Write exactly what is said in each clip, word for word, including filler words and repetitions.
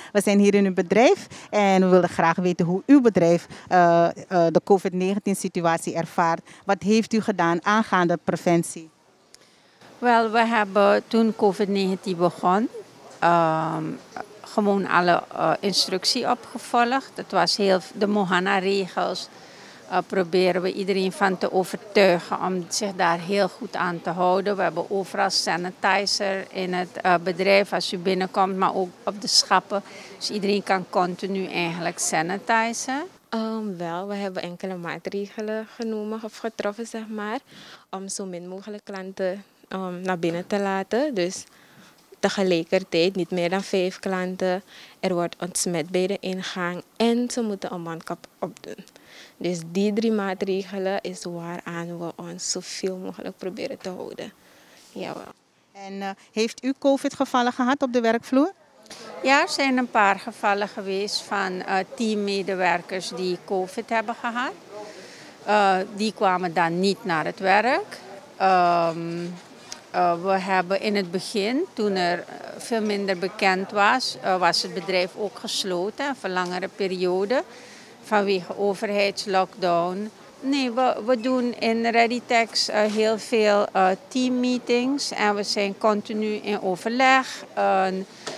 We zijn hier in uw bedrijf en we willen graag weten hoe uw bedrijf uh, uh, de COVID negentien situatie ervaart. Wat heeft u gedaan aangaande preventie? Wel, we hebben toen COVID negentien begon, um, gewoon alle uh, instructie opgevolgd. Het was heel de Mohana-regels. Uh, proberen we iedereen van te overtuigen om zich daar heel goed aan te houden. We hebben overal sanitizer in het uh, bedrijf als u binnenkomt, maar ook op de schappen. Dus iedereen kan continu eigenlijk sanitizen. Um, wel, we hebben enkele maatregelen genomen of getroffen, zeg maar, om zo min mogelijk klanten um, naar binnen te laten. Dus tegelijkertijd niet meer dan vijf klanten. Er wordt ontsmet bij de ingang en ze moeten een mondkap opdoen. Dus die drie maatregelen is waaraan we ons zoveel mogelijk proberen te houden. Jawel. En uh, heeft u COVID-gevallen gehad op de werkvloer? Ja, er zijn een paar gevallen geweest van uh, teammedewerkers die COVID hebben gehad. Uh, die kwamen dan niet naar het werk. Um, uh, we hebben in het begin, toen er veel minder bekend was, uh, was het bedrijf ook gesloten voor langere periode. Vanwege overheidslockdown. Nee, we, we doen in ReadyTex uh, heel veel uh, teammeetings en we zijn continu in overleg. Uh,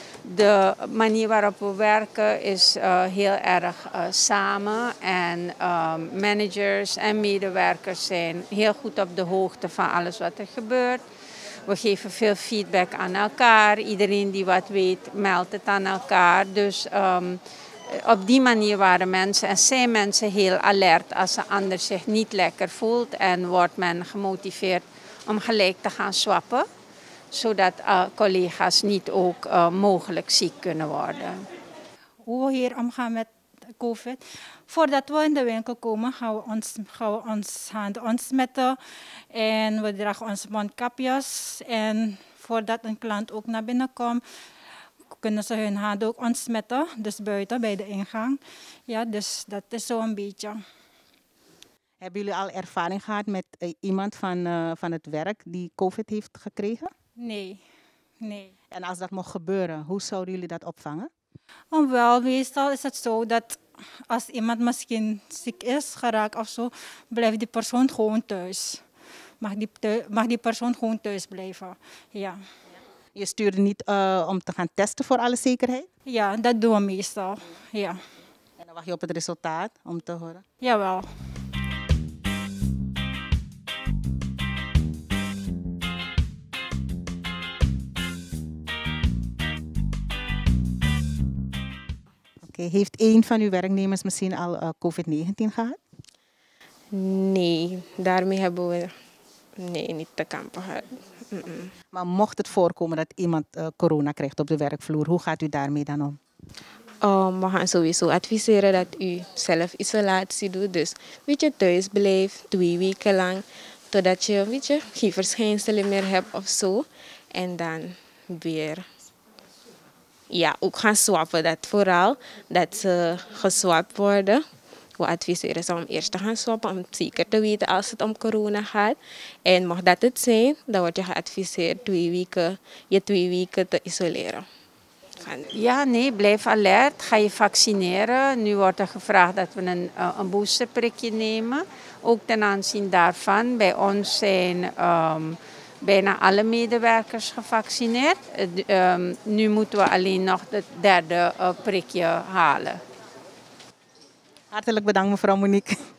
de manier waarop we werken is uh, heel erg uh, samen en uh, managers en medewerkers zijn heel goed op de hoogte van alles wat er gebeurt. We geven veel feedback aan elkaar. Iedereen die wat weet meldt het aan elkaar. Dus um, op die manier waren mensen en zijn mensen heel alert als een ander zich niet lekker voelt. En wordt men gemotiveerd om gelijk te gaan swappen. Zodat uh, collega's niet ook uh, mogelijk ziek kunnen worden. Hoe we hier omgaan met COVID. Voordat we in de winkel komen gaan we ons, gaan we ons handen ontsmetten. En we dragen onze mondkapjes. En voordat een klant ook naar binnen komt, kunnen ze hun handen ook ontsmetten, dus buiten bij de ingang. Ja, dus dat is zo een beetje. Hebben jullie al ervaring gehad met uh, iemand van, uh, van het werk die COVID heeft gekregen? Nee, nee. En als dat mocht gebeuren, hoe zouden jullie dat opvangen? Oh, wel, meestal is het zo dat als iemand misschien ziek is, geraakt of zo, blijft die persoon gewoon thuis. Mag die, thuis, mag die persoon gewoon thuis blijven, ja. Je stuurde niet uh, om te gaan testen voor alle zekerheid? Ja, dat doen we meestal, ja. En dan wacht je op het resultaat om te horen? Jawel. Okay, heeft één van uw werknemers misschien al uh, COVID negentien gehad? Nee, daarmee hebben we nee, niet te kampen gehad. Mm -mm. Maar mocht het voorkomen dat iemand uh, corona krijgt op de werkvloer, hoe gaat u daarmee dan om? Um, we gaan sowieso adviseren dat u zelf isolatie doet. Dus weet je, thuis blijft twee weken lang. Totdat je, weet je, geen verschijnselen meer hebt of zo. En dan weer ja, ook gaan swappen. Dat vooral dat ze geswapt worden. We adviseren ze om eerst te gaan swappen, om zeker te weten als het om corona gaat. En mocht dat het zijn, dan word je geadviseerd twee weken, je twee weken te isoleren. Ja, nee, blijf alert. Ga je vaccineren. Nu wordt er gevraagd dat we een, een boosterprikje nemen. Ook ten aanzien daarvan. Bij ons zijn um, bijna alle medewerkers gevaccineerd. Uh, um, nu moeten we alleen nog het derde uh, prikje halen. Hartelijk bedankt, mevrouw Monique.